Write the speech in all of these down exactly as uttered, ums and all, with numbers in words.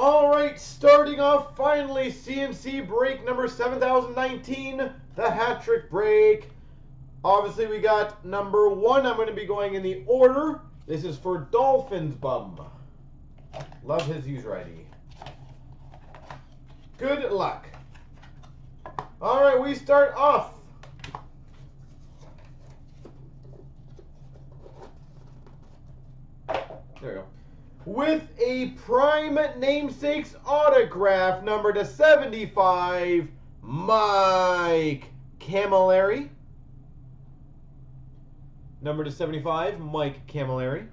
All right, starting off finally, C N C break number seven thousand nineteen, the hat trick break. Obviously, we got number one. I'm going to be going in the order. This is for Dolphins Bum. Love his user I D. Good luck. All right, we start off. There we go. With a prime namesakes autograph, number to seventy-five, Mike Camilleri. Number to seventy-five, Mike Camilleri.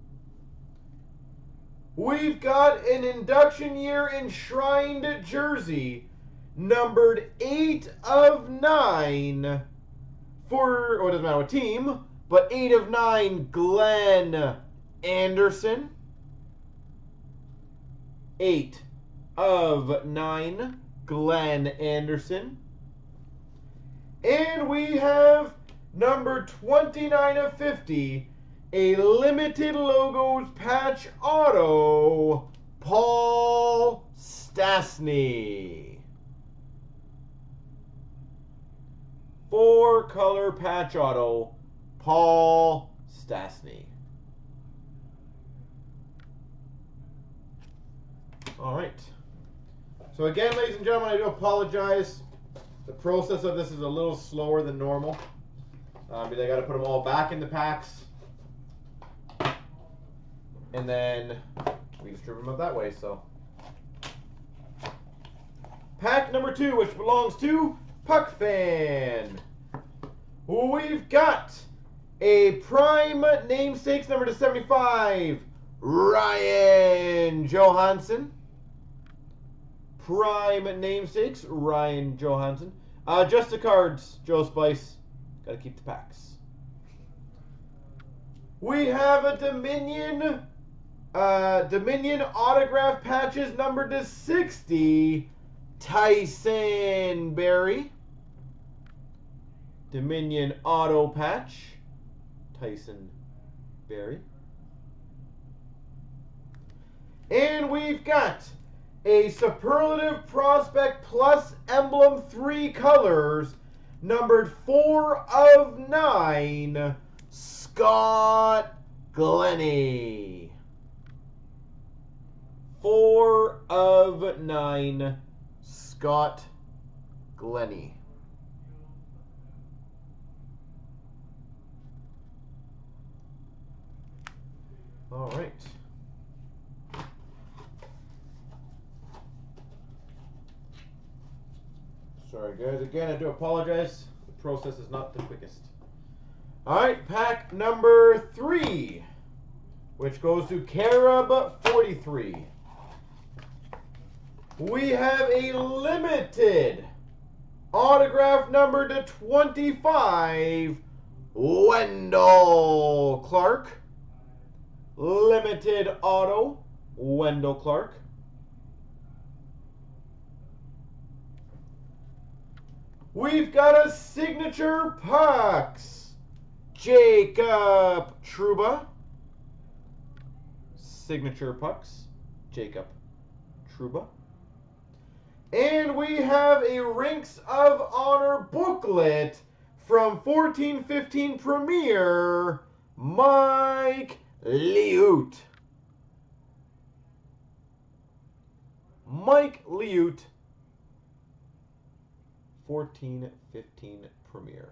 We've got an induction year enshrined jersey, numbered eight of nine for, oh, it doesn't matter what team, but eight of nine, Glenn Anderson. eight of nine, Glenn Anderson. And we have number twenty-nine of fifty, a limited logos patch auto, Paul Stastny. Four color patch auto, Paul Stastny. All right. So again, ladies and gentlemen, I do apologize. The process of this is a little slower than normal. Um, because I got to put them all back in the packs. And then we distribute them up that way, so. Pack number two, which belongs to Puck Fan. We've got a prime namesakes number to seventy-five, Ryan Johansson. Prime namesakes, Ryan Johansson. Uh, just the cards, Joe Spice. Got to keep the packs. We have a Dominion, uh, Dominion autograph patches numbered to sixty, Tyson Barrie. Dominion auto patch, Tyson Barrie. And we've got a Superlative Prospect Plus Emblem three colors, numbered four of nine, Scott Glennie. four of nine, Scott Glennie. All right. Sorry, guys. Again, I do apologize. The process is not the quickest. All right, pack number three, which goes to Carib forty-three. We have a limited autograph number to twenty-five, Wendell Clark. Limited auto, Wendell Clark. We've got a signature pucks, Jacob Trouba. Signature pucks, Jacob Trouba. And we have a Rinks of Honor booklet from fourteen fifteen Premier, Mike Liut. Mike Liut. fourteen fifteen Premier.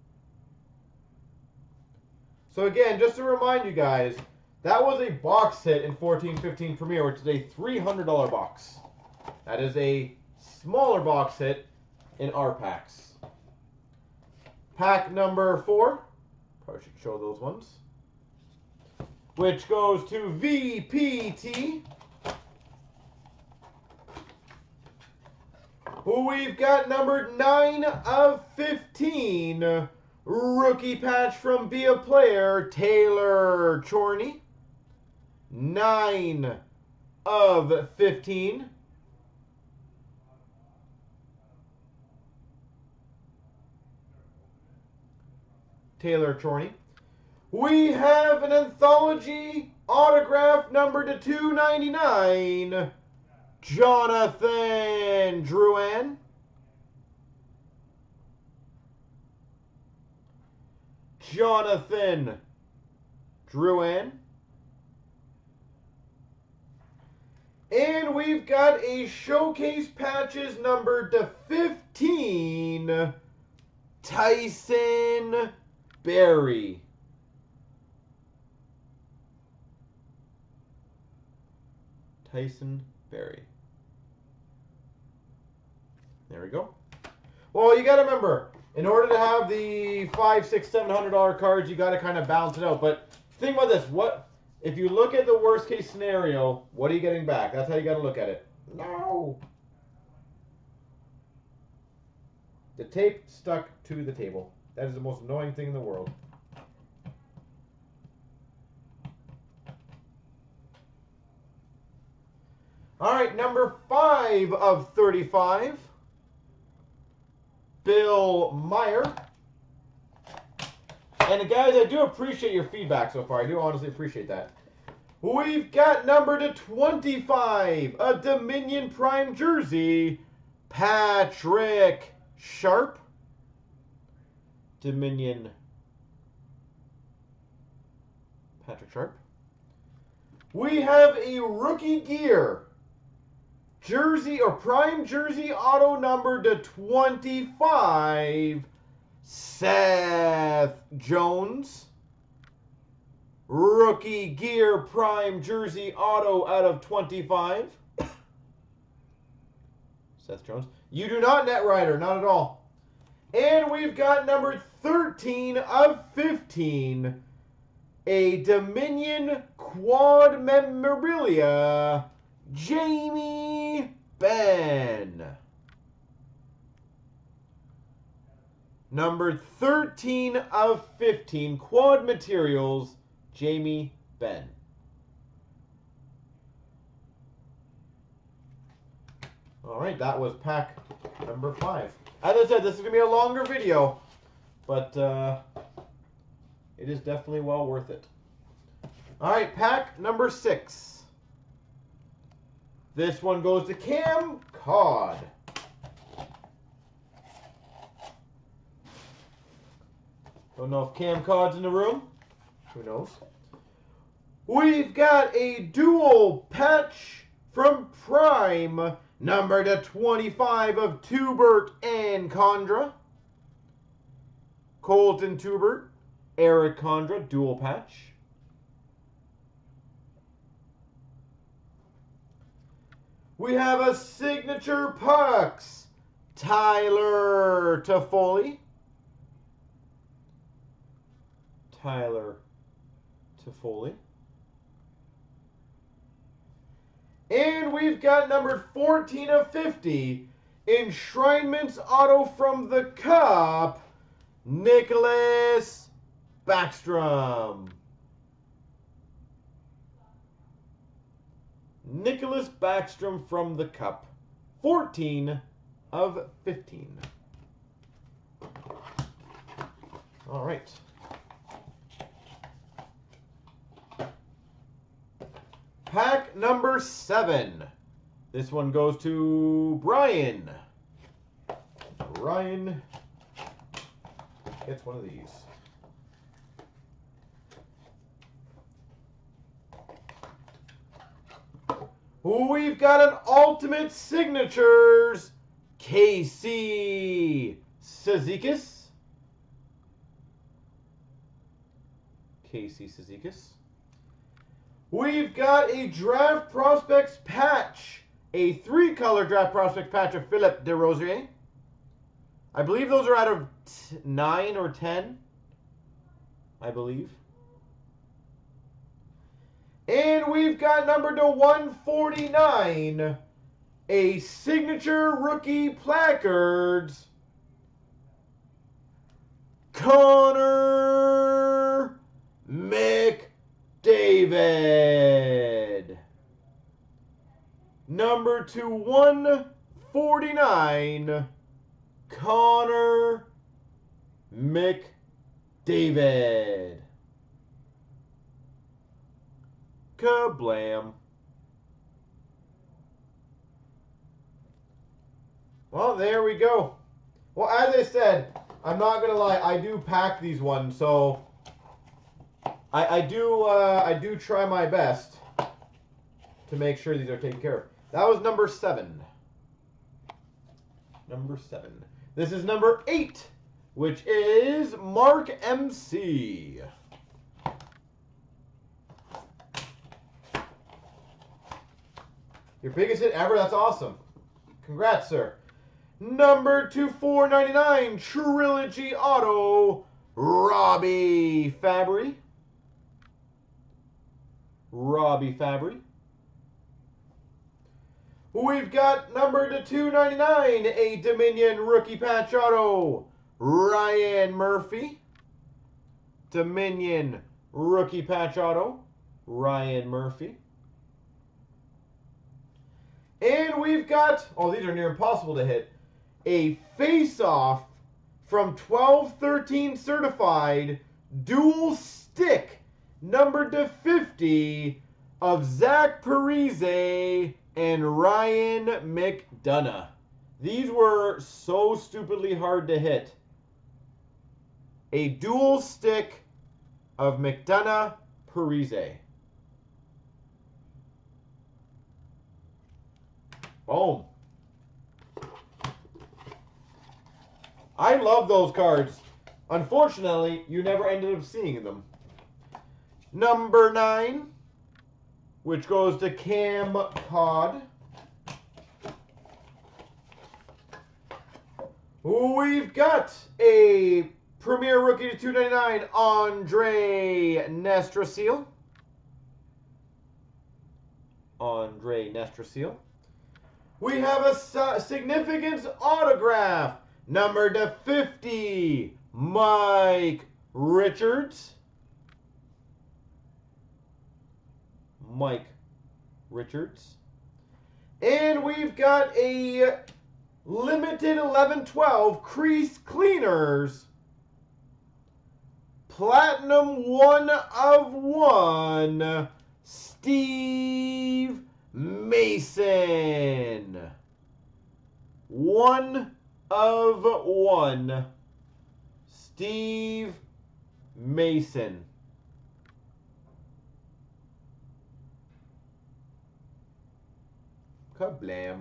So again, just to remind you guys, that was a box hit in fourteen fifteen Premier, which is a three hundred dollar box. That is a smaller box hit in our packs. Pack number four. Probably should show those ones. Which goes to V P T. We've got numbered nine of fifteen, rookie patch from Be A Player, Taylor Chorney. nine of fifteen. Taylor Chorney. We have an anthology autograph number to two ninety-nine, Jonathan Drouin. Jonathan Drouin. And we've got a showcase patches number to fifteen, Tyson Barrie. Tyson Barrie. There we go. Well, you got to remember, in order to have the five, six, seven hundred dollar cards, you got to kind of balance it out. But think about this: what if you look at the worst case scenario? What are you getting back? That's how you got to look at it. No. The tape stuck to the table. That is the most annoying thing in the world. All right, number five of thirty-five. Bill Meyer. And guys, I do appreciate your feedback so far. I do honestly appreciate that. We've got number to twenty-five, a Dominion Prime jersey, Patrick Sharp. Dominion Patrick Sharp. We have a rookie gear jersey or prime jersey auto number to twenty-five, Seth Jones. Rookie gear prime jersey auto out of twenty-five, Seth Jones. You do not, Net Rider, not at all. And we've got number thirteen of fifteen, a Dominion Quad Memorabilia, Jamie Benn. Number thirteen of fifteen, Quad Materials, Jamie Benn. All right, that was pack number five. As I said, this is going to be a longer video, but uh, it is definitely well worth it. All right, pack number six. This one goes to Cam Cod. Don't know if Cam Cod's in the room. Who knows? We've got a dual patch from Prime, number to twenty-five of Tubert and Condra. Colton Tubert, Eric Condra, dual patch. We have a signature pucks, Tyler Toffoli. Tyler Toffoli. And we've got number fourteen of fifty, Enshrinements auto from the Cup, Nicholas Backstrom. Nicholas Backstrom from the Cup, fourteen of fifteen. All right. Pack number seven. This one goes to Brian. Brian gets one of these. We've got an Ultimate Signatures, Casey Cizikas. Casey Cizikas. We've got a Draft Prospects patch, a three-color Draft Prospects patch of Philip DeRosier. I believe those are out of t nine or ten, I believe. And we've got number to one forty-nine, a signature rookie placards, Connor McDavid. Number to one forty-nine, Connor McDavid. Kablam. Well, there we go. Well, as I said, I'm not gonna lie. I do pack these ones, so I, I do uh, I do try my best to make sure these are taken care of. That was number seven. Number seven. This is number eight, which is Mark M C. Your biggest hit ever? That's awesome. Congrats, sir. Number two four ninety-nine, Trilogy Auto, Robbie Fabry. Robbie Fabry. We've got number to two ninety-nine, a Dominion Rookie Patch Auto, Ryan Murphy. Dominion Rookie Patch Auto, Ryan Murphy. And we've got, oh, these are near impossible to hit, a face-off from twelve thirteen certified dual stick number to fifty of Zach Parise and Ryan McDonough. These were so stupidly hard to hit. A dual stick of McDonough Parise. Boom. I love those cards. Unfortunately, you never ended up seeing them. Number nine, which goes to Cam Todd. We've got a Premier Rookie to two ninety-nine, Andre Nestrasil. Andre Nestrasil. We have a significance autograph, number to fifty, Mike Richards. Mike Richards. And we've got a limited eleven twelve crease cleaners, platinum one of one, Steve Mason. One of one, Steve Mason. Kablam.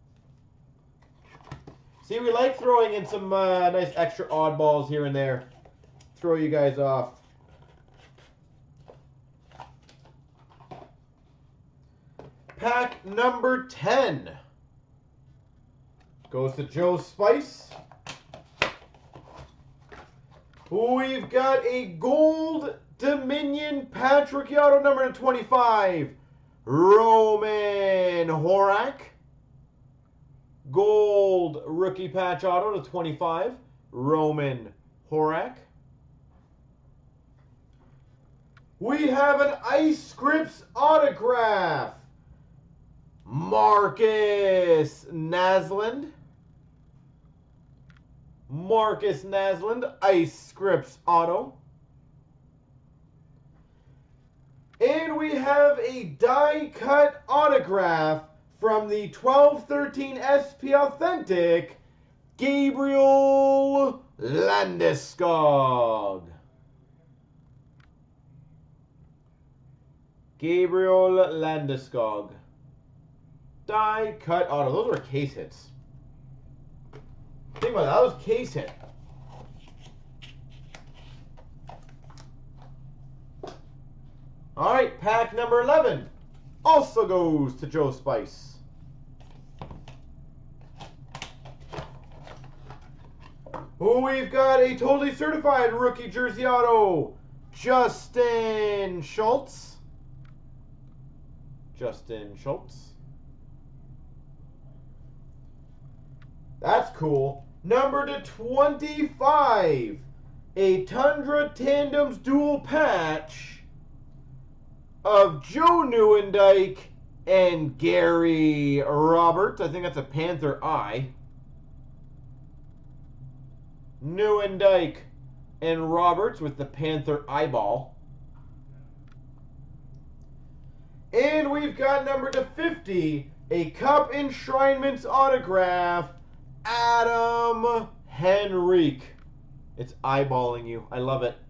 See, we like throwing in some uh, nice extra oddballs here and there. Throw you guys off. Pack number ten goes to Joe Spice. We've got a gold Dominion Patrick Auto number to twenty-five, Roman Horak. Gold rookie patch auto to twenty-five, Roman Horak. We have an Ice Scripts autograph, Marcus Naslund. Marcus Naslund, Ice Scripts auto. And we have a die cut autograph from the twelve thirteen S P Authentic, Gabriel Landeskog. Gabriel Landeskog. Die cut auto. Those were case hits. Think about that. That was case hit. All right, pack number eleven also goes to Joe Spice. We've got a totally certified rookie jersey auto, Justin Schultz. Justin Schultz. That's cool. Number to twenty-five, a Tundra Tandems dual patch of Joe Newendike and Gary Roberts. I think that's a Panther eye. Newendike and Roberts with the Panther eyeball. And we've got number to fifty, a Cup Enshrinements autograph, Adam Henrique. It's eyeballing you. I love it.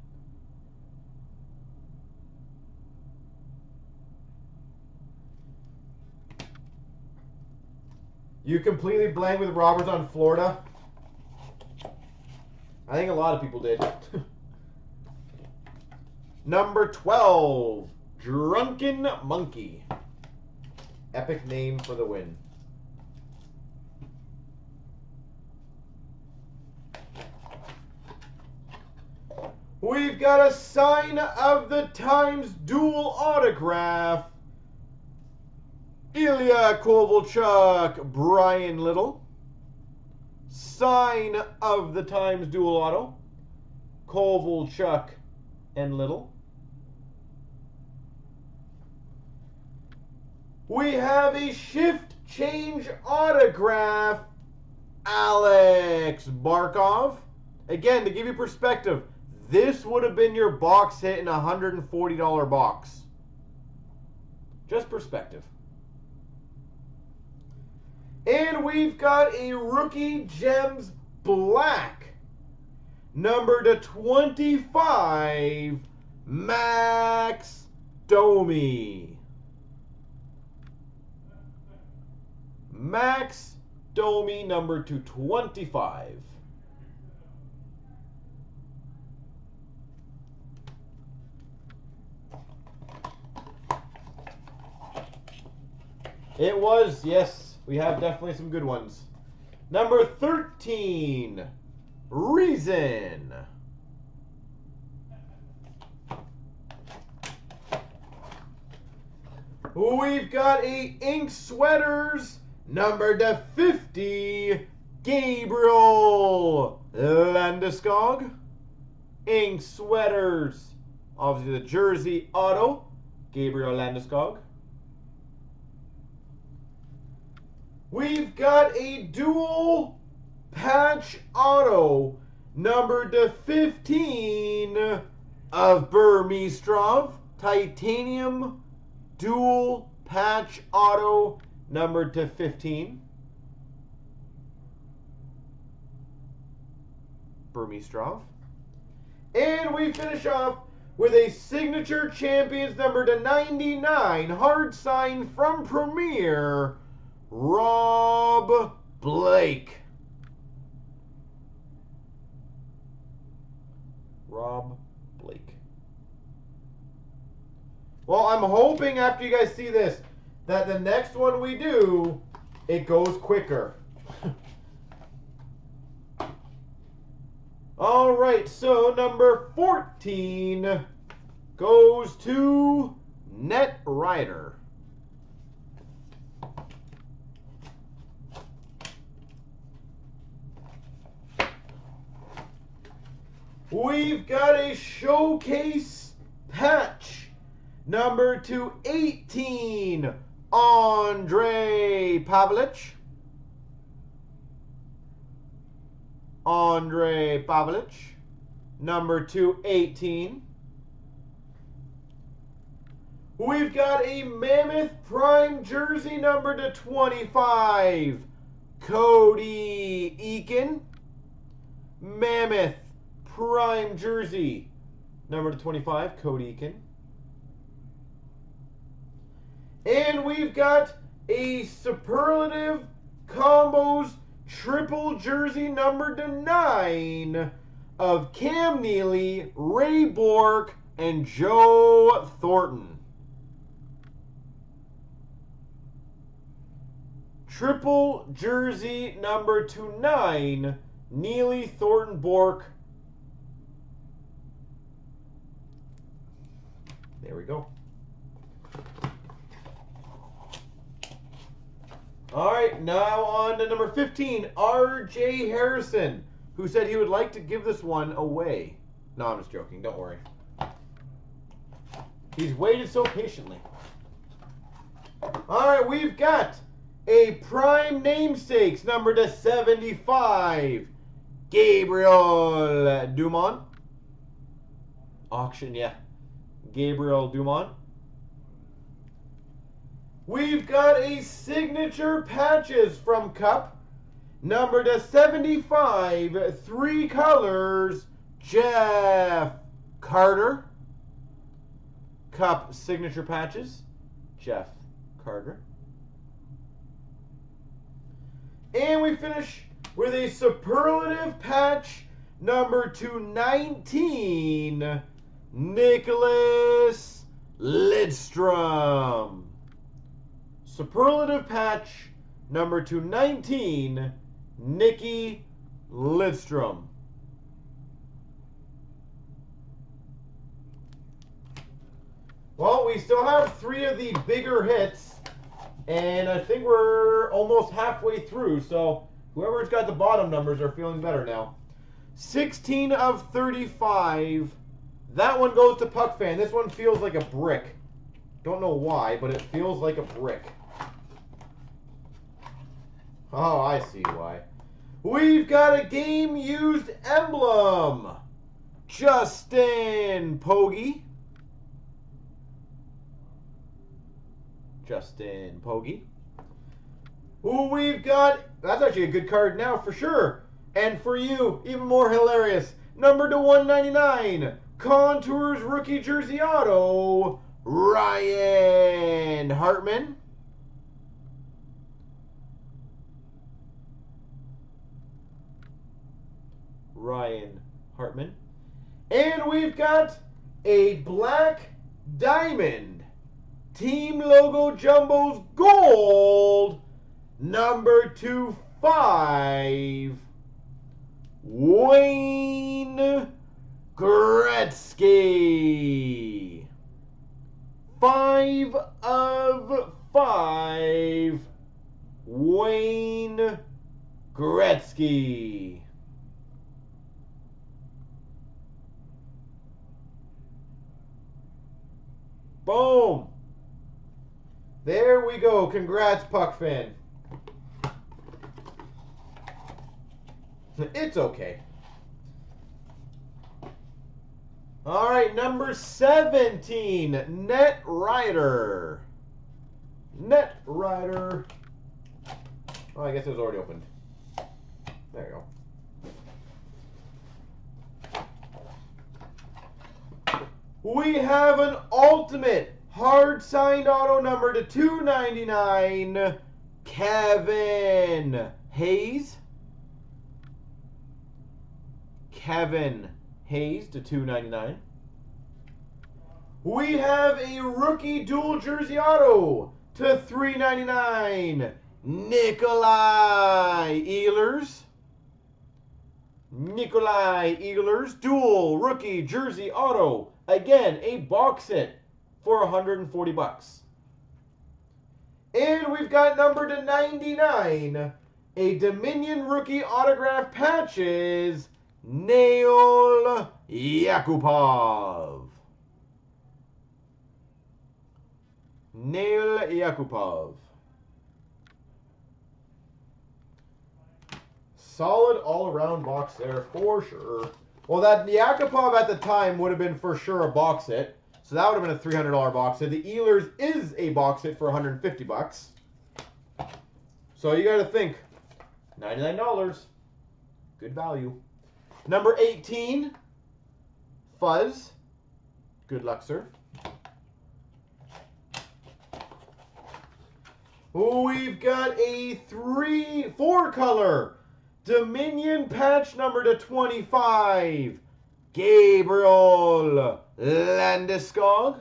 You completely blank with Roberts on Florida? I think a lot of people did. Number twelve, Drunken Monkey. Epic name for the win. We've got a sign of the times dual autograph. Ilya Kovalchuk, Brian Little. Sign of the times dual auto. Kovalchuk and Little. We have a shift change autograph. Alex Barkov. Again, to give you perspective, this would have been your box hit in a one hundred forty dollar box. Just perspective. And we've got a Rookie Gems Black. Number to twenty-five, Max Domi. Max Domi, number to twenty-five. It was, yes. We have definitely some good ones. Number thirteen, Reason. We've got a Ink Sweaters, number to fifty, Gabriel Landeskog. Ink Sweaters, obviously the jersey auto, Gabriel Landeskog. We've got a dual patch auto, number to fifteen of Burmistrov. Titanium dual patch auto, number to fifteen. Burmistrov. And we finish off with a Signature Champions number to ninety-nine, hard sign from Premier, Rob Blake. Rob Blake. Well, I'm hoping after you guys see this that the next one we do, it goes quicker. All right, so number fourteen goes to Net Rider. We've got a showcase patch, number to eighteen, Andre Pavlich. Andre Pavlich, number to eighteen. We've got a Mammoth Prime jersey, number to twenty-five, Cody Eakin. Mammoth Prime jersey, number to twenty-five, Cody Eakin. And we've got a Superlative Combos triple jersey, number to nine, of Cam Neely, Ray Bork, and Joe Thornton. Triple jersey, number to nine, Neely, Thornton, Bork. There we go. All right, now on to number fifteen, R J Harrison, who said he would like to give this one away. No, I'm just joking. Don't worry. He's waited so patiently. All right, we've got a Prime Namesakes, number to seventy-five, Gabriel Dumont. Auction, yeah. Gabriel Dumont. We've got a Signature Patches from Cup, Number to seventy-five, three colors, Jeff Carter. Cup signature patches, Jeff Carter. And we finish with a superlative patch, number two nineteen, Nicklas Lidstrom. Superlative patch, number two nineteen, Nicky Lidstrom. Well, we still have three of the bigger hits, and I think we're almost halfway through, so whoever's got the bottom numbers are feeling better now. sixteen of thirty-five. That one goes to Puck Fan. This one feels like a brick. Don't know why, but it feels like a brick. Oh, I see why. We've got a game-used emblem. Justin Pogge. Justin Pogge. Who we've got, that's actually a good card now for sure. And for you, even more hilarious, number to one ninety-nine, Contours rookie jersey auto, Ryan Hartman. Ryan Hartman. And we've got a black diamond team logo jumbos gold number two five Wayne Gretzky. Five of five Wayne Gretzky. Boom. There we go. Congrats, Puck Fan. It's okay. All right, number seventeen, Net Rider. Net Rider. Oh, I guess it was already opened. There you go. We have an ultimate hard signed auto number to two ninety-nine, Kevin Hayes. Kevin Hayes to two ninety-nine. We have a rookie dual jersey auto to three ninety-nine, Nikolai Ehlers. Nikolai Ehlers dual rookie jersey auto. Again, a box hit for one hundred forty bucks. And we've got number to ninety-nine, a Dominion rookie autograph patches, Nail Yakupov. Nail Yakupov. Solid all-around box there for sure. Well, that Yakupov at the time would have been for sure a box hit. So that would have been a three hundred dollar box hit. The Ehlers is a box hit for one hundred fifty bucks. So you got to think, ninety-nine dollars. Good value. Number eighteen, Fuzz. Good luck, sir. We've got a three, four color Dominion patch number to twenty-five, Gabriel Landeskog.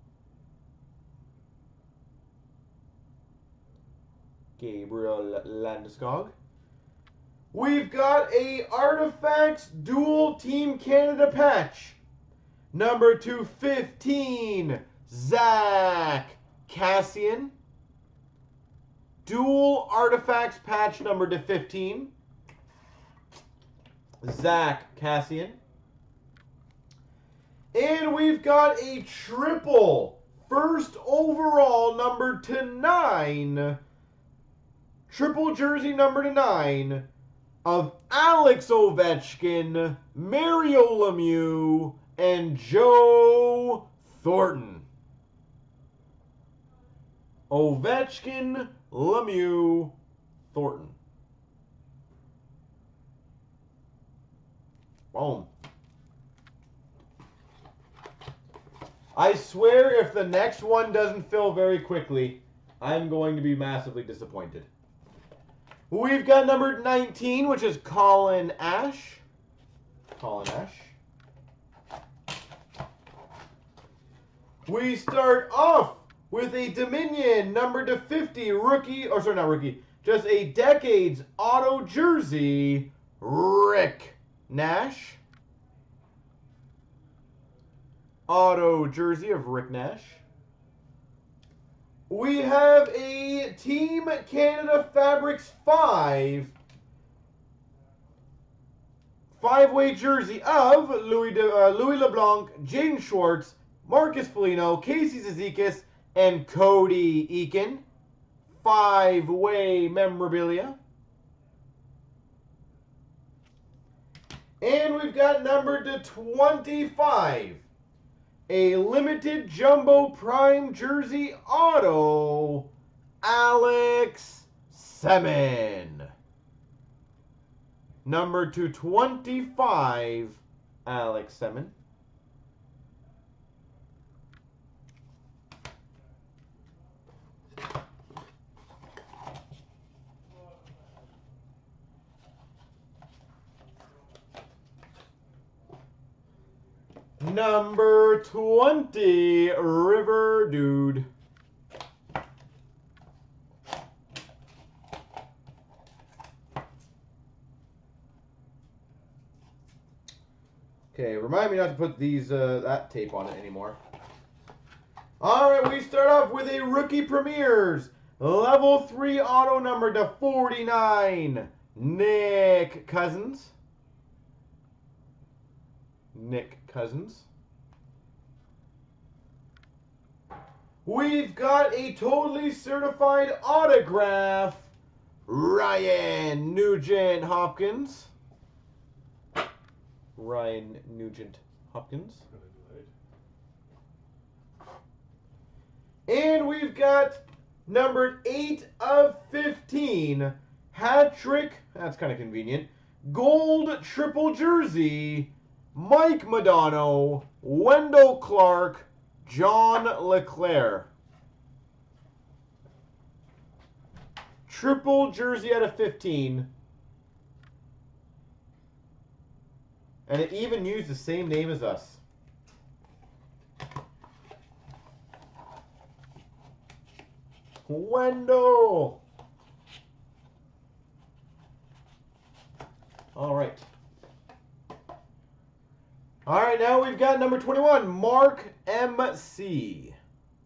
Gabriel Landeskog. We've got a Artifacts Dual Team Canada patch number two fifteen, Zach Kassian. Dual Artifacts patch number to fifteen, Zach Kassian. And we've got a triple first overall number to nine, triple jersey number to nine of Alex Ovechkin, Mario Lemieux, and Joe Thornton. Ovechkin, Lemieux, Thornton. Boom. I swear if the next one doesn't fill very quickly, I'm going to be massively disappointed. We've got number nineteen, which is Colin Ash. Colin Ash. We start off with a Dominion number to fifty rookie, or sorry, not rookie, just a Decades auto jersey, Rick Nash. Auto jersey of Rick Nash. We have a Team Canada Fabrics five five-way jersey of Louis, de, uh, Louis LeBlanc, Jaden Schwartz, Marcus Foligno, Casey Zizekas, and Cody Eakin. Five-way memorabilia. And we've got number to twenty-five. A limited jumbo prime jersey auto, Alex Semin. Number to twenty-five, Alex Semin. Number twenty, River Dude. Okay, remind me not to put these uh, that tape on it anymore. All right, we start off with a Rookie Premiers Level three auto number to forty-nine, Nick Cousins. Nick Cousins. We've got a totally certified autograph, Ryan Nugent Hopkins. Ryan Nugent Hopkins. And we've got numbered eight of fifteen, hat trick, that's kind of convenient, gold triple jersey, Mike Modano, Wendell Clark, John LeClaire. Triple jersey out of fifteen. And it even used the same name as us. Wendell. All right. All right, now we've got number twenty-one, Mark M C.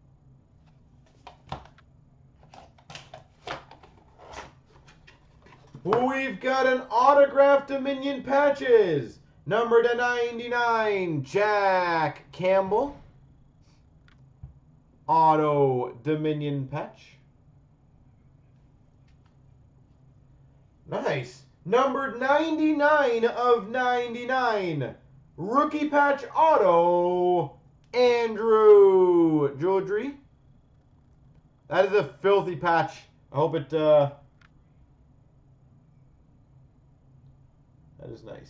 We've got an autographed Dominion patches. Number to ninety-nine, Jack Campbell. Auto Dominion patch. Nice. Numbered ninety-nine of ninety-nine. Rookie patch auto, Andrew Jodry. That is a filthy patch. I hope it, uh... that is nice.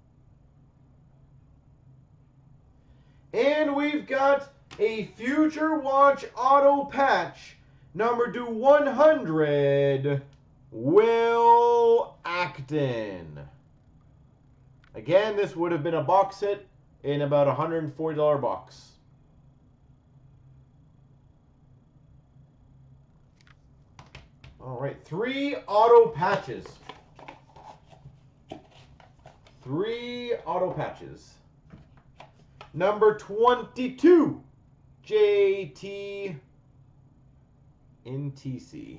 And we've got a Future Watch auto patch, number to one hundred, Will Acton. Again, this would have been a box set in about a one hundred forty dollar box. All right, three auto patches. Three auto patches. Number twenty-two, J T N T C.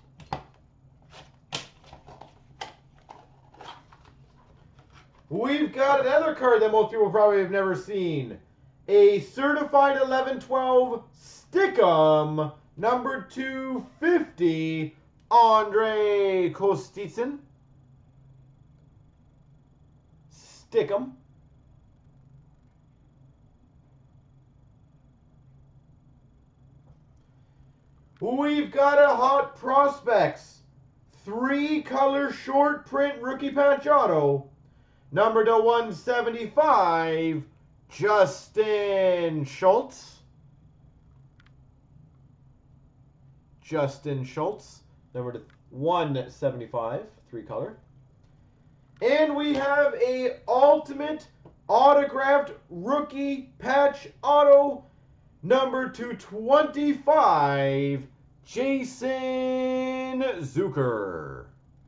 We've got another card that most people probably have never seen. A certified eleven twelve Stickum, number two fifty, Andre Kostitsyn. Stickum. We've got a Hot Prospects three color short print rookie patch auto, Number to one seventy-five, Justin Schultz. Justin Schultz. Number to one seventy-five, three color. And we have a Ultimate Autographed Rookie Patch Auto, number two twenty-five, Jason Zucker.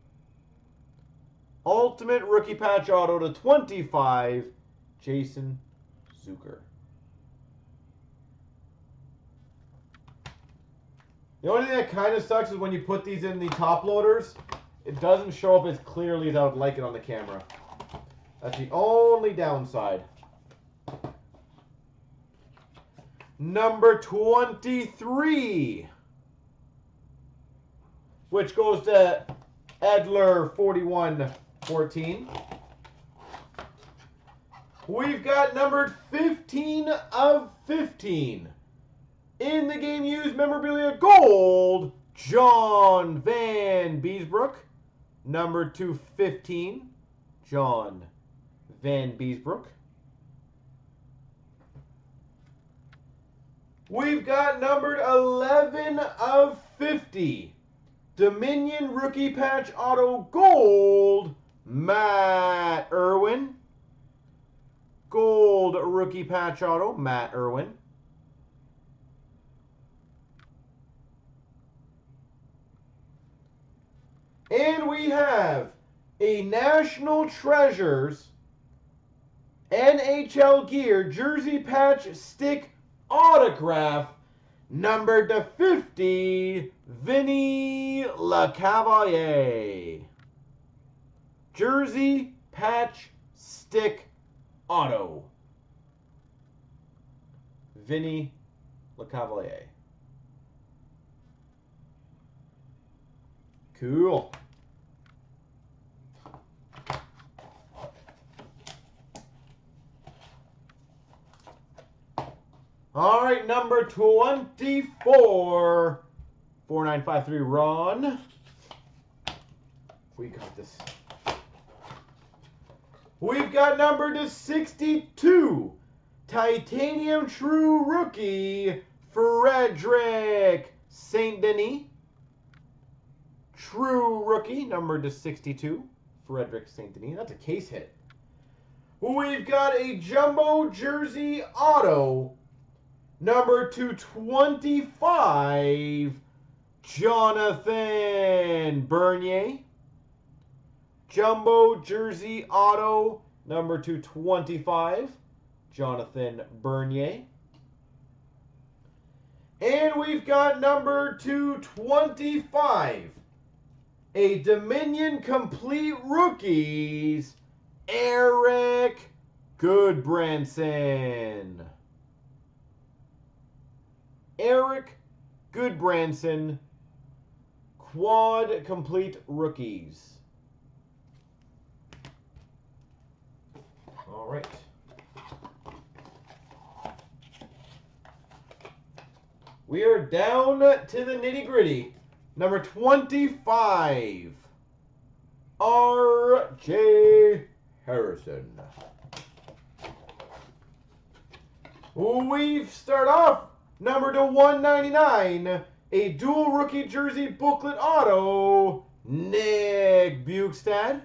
Ultimate Rookie Patch Auto to twenty-five, Jason Zucker. The only thing that kind of sucks is when you put these in the top loaders, it doesn't show up as clearly as I would like it on the camera. That's the only downside. Number twenty-three, which goes to Edler forty-one fourteen. We've got numbered fifteen of fifteen. In the game used memorabilia gold, John Van Beesbrook. Number two fifteen, John Van Beesbrook. We've got numbered eleven of fifty. Dominion Rookie Patch Auto Gold, Matt Irwin. Gold Rookie Patch Auto, Matt Irwin. And we have a National Treasures N H L Gear Jersey Patch Stick Autograph, numbered to fifty, Vinny LeCavalier. Jersey Patch Stick Auto, Vinny LeCavalier. Cool. All right, number twenty-four, four nine five three, Ron. We got this. We've got number to sixty-two, Titanium True Rookie, Frederic Saint Denis. True Rookie, number to sixty-two, Frederic Saint Denis. That's a case hit. We've got a Jumbo Jersey Auto, number two twenty-five, Jonathan Bernier. Jumbo Jersey Auto, number two twenty-five, Jonathan Bernier. And we've got number two twenty-five, a Dominion Complete Rookies, Eric Goodbranson. Eric Goodbranson, Quad Complete Rookies. All right. We are down to the nitty-gritty. Number twenty-five, R J Harrison. We start off number to one ninety-nine, a dual rookie jersey booklet auto, Nick Bjugstad.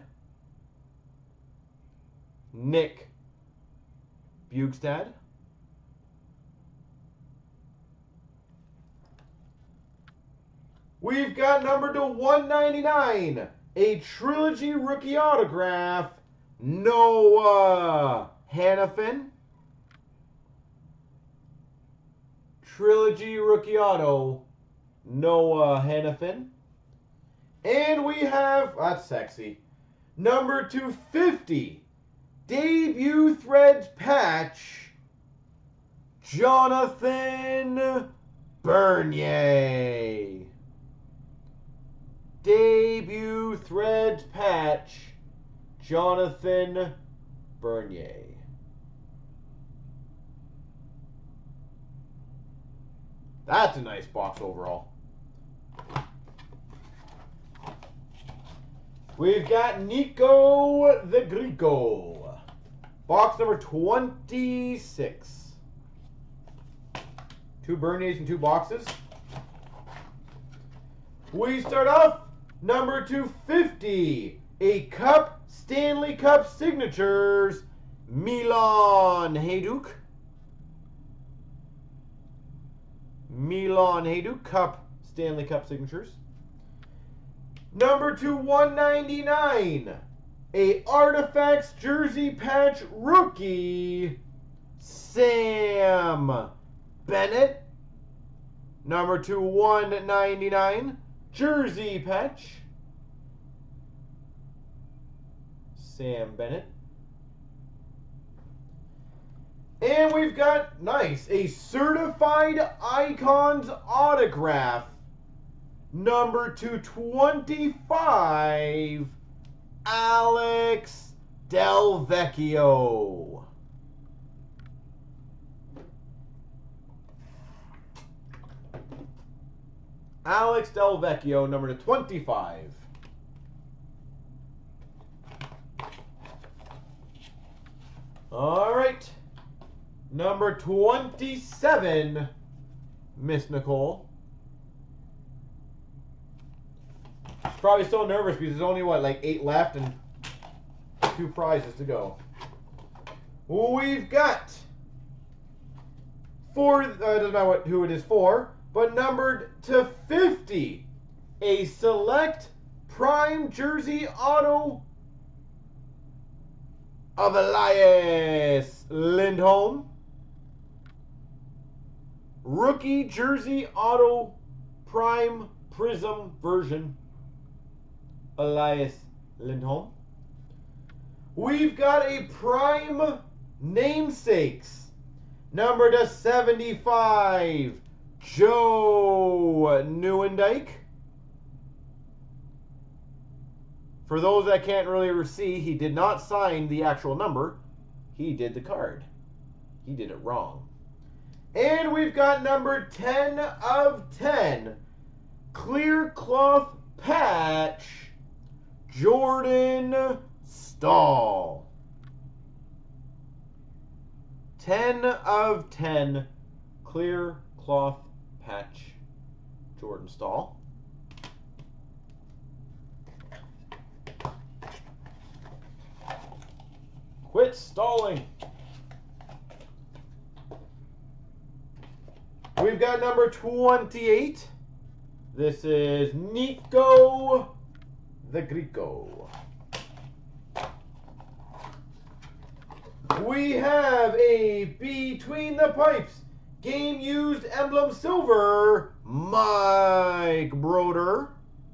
Nick Bjugstad. We've got number to one ninety-nine, a trilogy rookie autograph, Noah Hannafin. Trilogy rookie auto, Noah Hannafin. And we have, that's sexy, number two fifty, debut threads patch, Jonathan Bernier. Debut threads patch, Jonathan Bernier. That's a nice box overall. We've got Nico the Greco. Box number twenty-six. Two Berniers and two boxes. We start off number two fifty. A Cup, Stanley Cup Signatures, Milan Hajduk. Milan Hajduk Cup, Stanley Cup Signatures. Number two one ninety-nine. A Artifacts Jersey Patch Rookie, Sam Bennett. Number two one ninety-nine. Jersey Patch, Sam Bennett. And we've got, nice, a Certified Icons Autograph. Number two twenty-five. Alex Delvecchio. Alex Delvecchio, number to twenty-five. All right. Number twenty-seven, Miss Nicole. She's probably so nervous because there's only, what, like eight left and two prizes to go. We've got four, uh, doesn't matter what, who it is for, but numbered to fifty, a Select Prime Jersey Auto of Elias Lindholm. Rookie Jersey Auto Prime Prism version, Elias Lindholm. We've got a Prime Namesakes, number to seventy-five, Joe Nieuwendyk. For those that can't really see, he did not sign the actual number. He did the card. He did it wrong. And we've got number ten of ten, Clear Cloth Patch, Jordan Staal. ten of ten, Clear Cloth Patch, Jordan Staal. Quit stalling. We've got number twenty-eight. This is Nico the Greco. We have a Between the Pipes Game Used Emblem Silver, Mike Broder.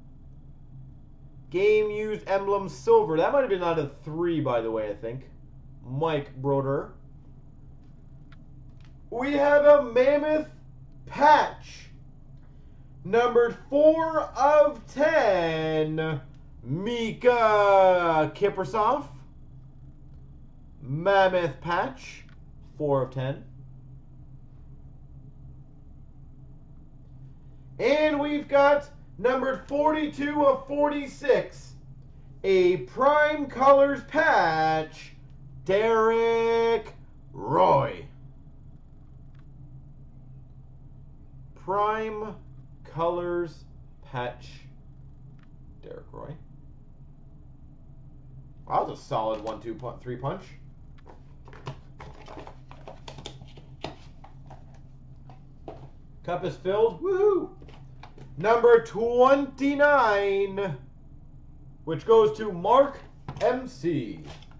Game Used Emblem Silver. That might have been out of three, by the way, I think. Mike Broder. We have a Mammoth Patch, numbered four of ten, Mika Kiprasov. Mammoth Patch, four of ten. And we've got numbered forty-two of forty-six, a Prime Colors Patch, Derek Roy. Prime Colors Patch, Derek Roy. Wow, that was a solid one, two, three punch. Cup is filled. Woohoo! Number twenty-nine, which goes to Mark M C.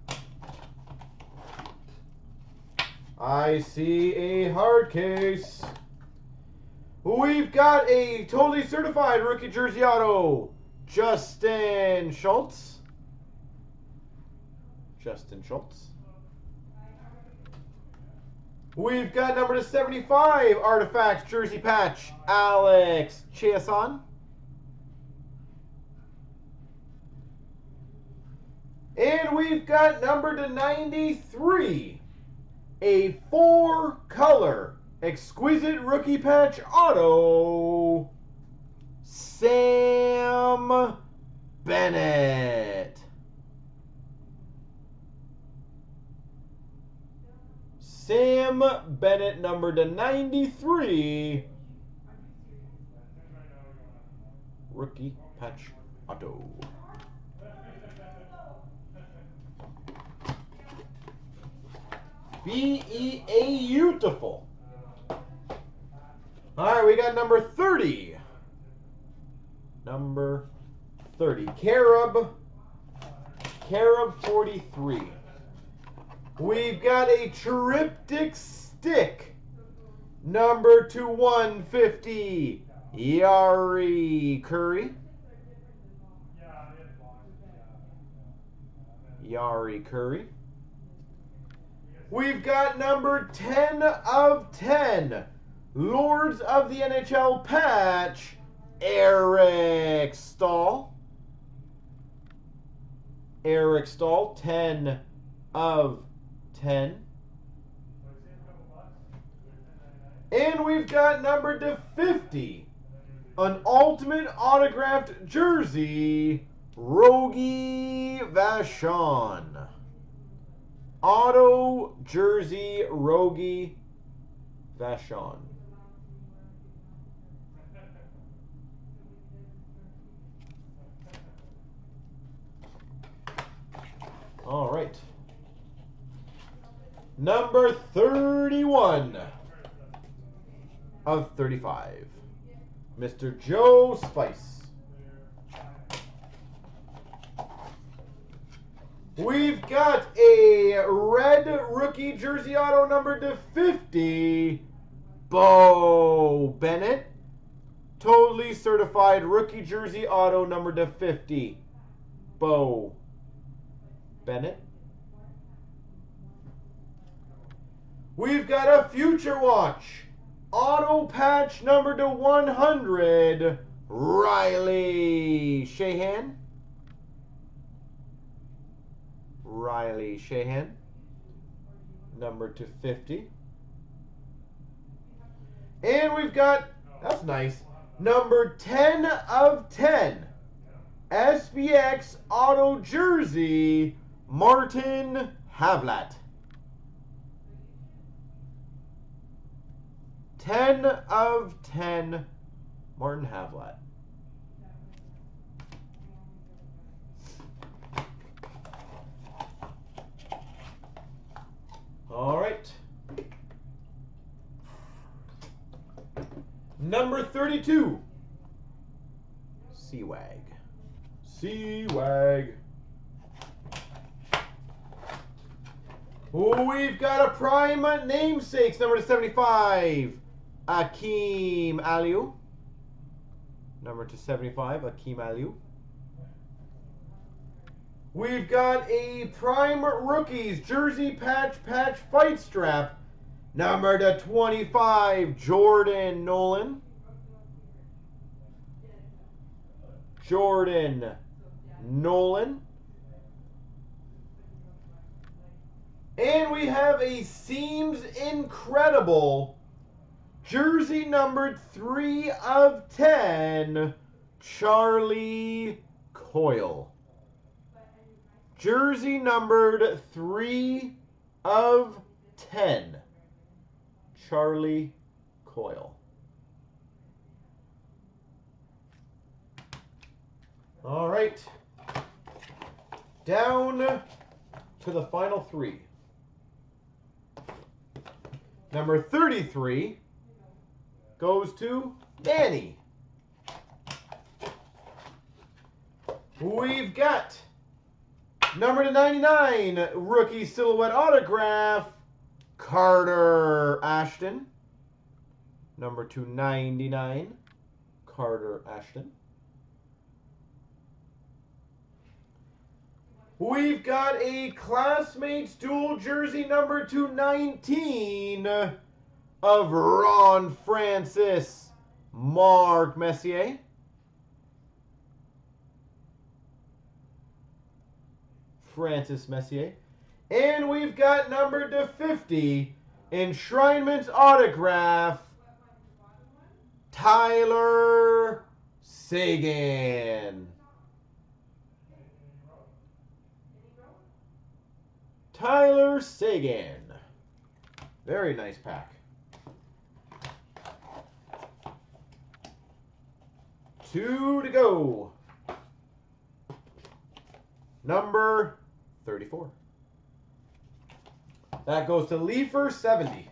I see a hard case. We've got a totally certified rookie jersey auto, Justin Schultz. Justin Schultz. We've got number to seventy-five Artifacts jersey patch, Alex Chiasson. And we've got number to ninety-three, a four color exquisite rookie patch auto, Sam Bennett. Sam Bennett, number to ninety-three. Rookie patch auto. Be-beautiful. All right, we got number thirty. Number thirty. Carob. Carob forty-three. We've got a Triptych Stick. Number to one fifty. Jari Kurri. Jari Kurri. We've got number ten of ten. Lords of the N H L patch. Eric Staal. Eric Staal, ten of ten. And we've got number to fifty. An ultimate autographed jersey. Rogie Vachon. Auto jersey Rogie Vachon. All right. Number thirty-one of thirty-five. Mister Joe Spice. We've got a red rookie jersey auto number to fifty. Bo Bennett. Totally certified rookie jersey auto number to fifty. Bo Bennett. We've got a Future Watch. Auto patch number to one hundred. Riley Sheahan. Riley Sheahan. Number to fifty. And we've got, that's nice, number ten of ten. S B X Auto Jersey, Martin Havlat. ten of ten, Martin Havlat. All right. Number thirty-two. Seawag. Seawag. We've got a prime namesakes, number seventy-five. Akim Aliu. Number to seventy-five, Akim Aliu. We've got a prime rookies jersey patch patch fight strap. Number to twenty-five, Jordan Nolan. Jordan Nolan. And we have a Seems Incredible jersey numbered three of ten, Charlie Coyle. Jersey numbered three of ten, Charlie Coyle. All right. Down to the final three. Number thirty-three goes to Danny. We've got number to ninety-nine, rookie silhouette autograph, Carter Ashton. Number to ninety-nine, Carter Ashton. We've got a Classmates dual jersey number to nineteen of Ron Francis, Mark Messier. Francis Messier. And we've got number to fifty, Enshrinement autograph, Tyler Seguin. Tyler Seguin. Very nice pack. Two to go. Number thirty-four. That goes to Leafer seventy.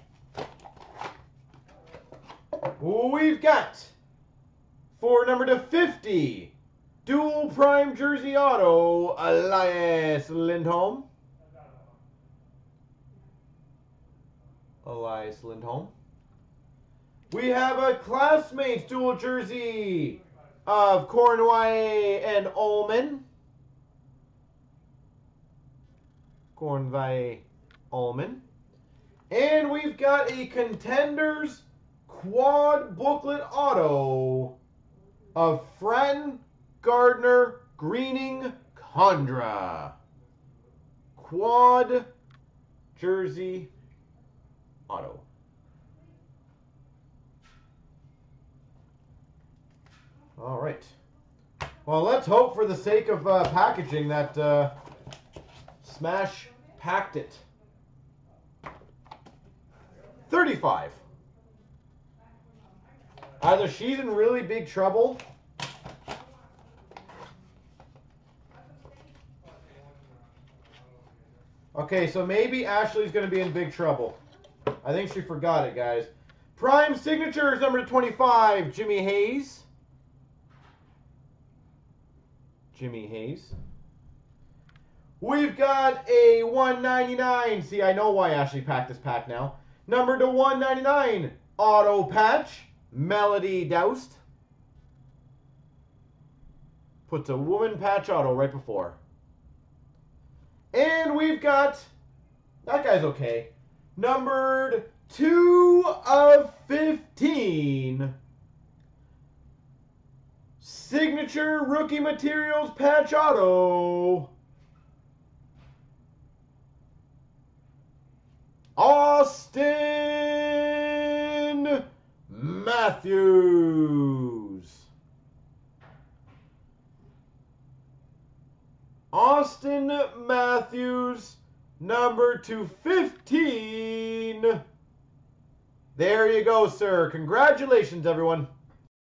We've got, for number to fifty, dual prime jersey auto, Elias Lindholm. Elias Lindholm. We have a Classmates dual jersey of Cornway and Ullman. Cornway, Ullman. And we've got a Contenders quad booklet auto of Fran Gardner Greening Condra. Quad jersey auto. All right. Well, let's hope for the sake of uh, packaging that uh, Smash packed it. thirty-five. Either she's in really big trouble, okay, so maybe Ashley's going to be in big trouble. I think she forgot it, guys. Prime Signatures, number twenty-five, Jimmy Hayes. Jimmy Hayes. We've got a one ninety-nine. See, I know why Ashley packed this pack now. Number to one ninety-nine, auto patch, Melody Doust. Puts a woman patch auto right before. And we've got, that guy's okay, numbered two of fifteen. Signature Rookie Materials patch auto, Austin Matthews. Austin Matthews, number two fifteen. There you go, sir. Congratulations, everyone.